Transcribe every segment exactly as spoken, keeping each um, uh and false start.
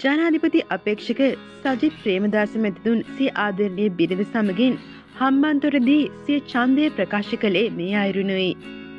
ජනාධිපති අපේක්ෂක සජිත් ප්‍රේමදාස මැතිතුන් සිය ආදරණීය බිරිඳ සමගින් හම්බන්තොටදී සිය ඡන්දය ප්‍රකාශ කළේ මේ අයුරිනුයි.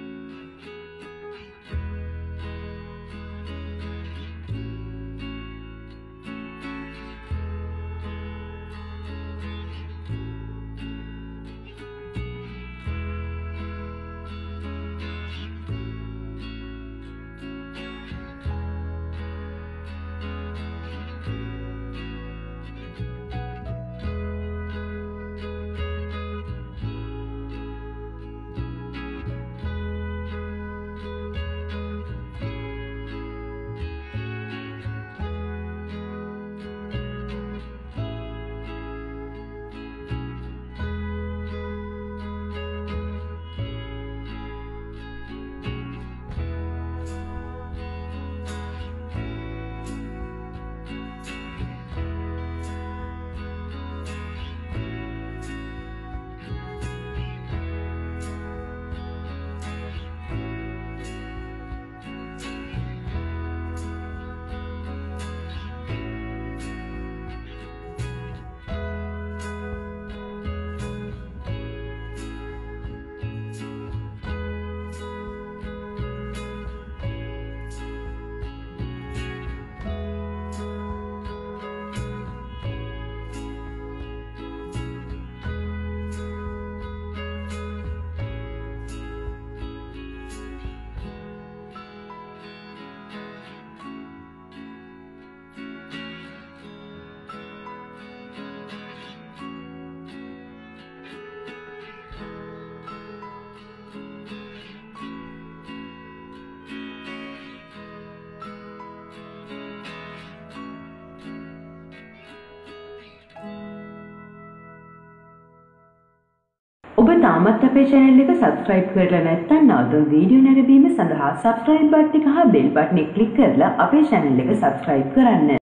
ඔබ තාමත් අපේ channel එක subscribe කරලා නැත්නම් නවතුම් වීඩියෝ නැරඹීම සඳහා subscribe බටන් එක හා bell බටන් එක click කරලා අපේ channel එක subscribe කරන්න.